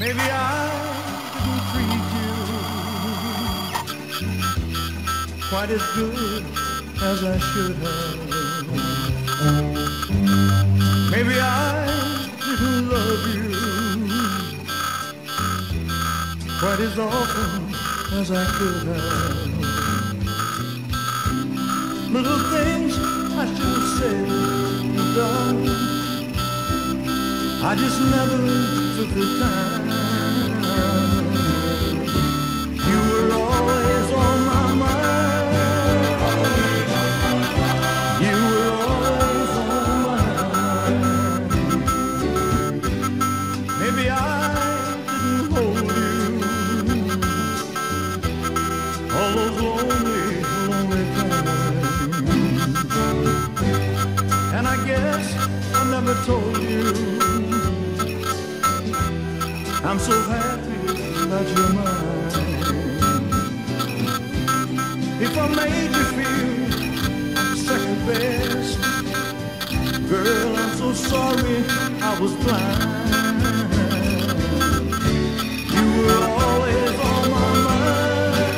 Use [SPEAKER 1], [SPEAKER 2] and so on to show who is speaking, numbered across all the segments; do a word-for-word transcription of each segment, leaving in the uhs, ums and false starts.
[SPEAKER 1] Maybe I didn't treat you quite as good as I should have. Maybe I didn't love you quite as often as I could have. Little things I should have said and done, I just never took the time. You were always on my mind. You were always on my mind. Maybe I didn't hold you all those lonely, lonely times. And I guess I never told you I'm so happy that you're mine. If I made you feel second best, girl, I'm so sorry I was blind. You were always on my mind.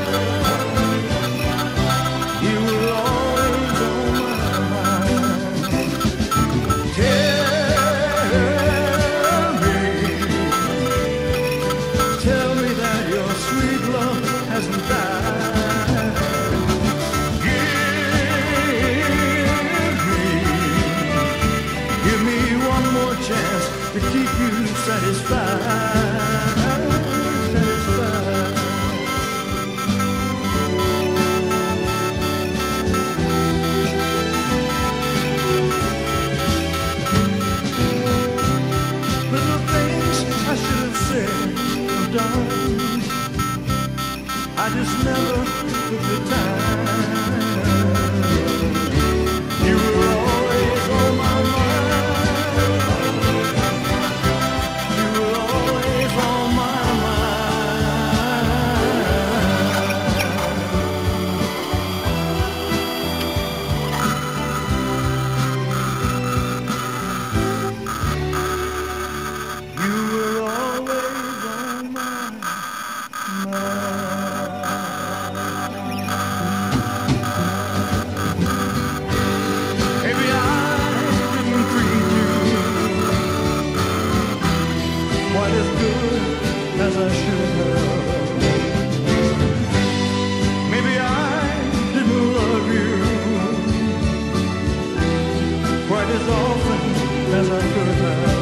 [SPEAKER 1] You were always on my mind. Tell me, tell me that your sweet love hasn't died. Give me, give me one more chance to keep you satisfied. Satisfied. Little things I should have said or done, I just never took the time. You were always on my mind. You were always on my mind. You were always on my mind. Maybe I didn't treat you quite as good as I should have. Maybe I didn't love you quite as often as I could have.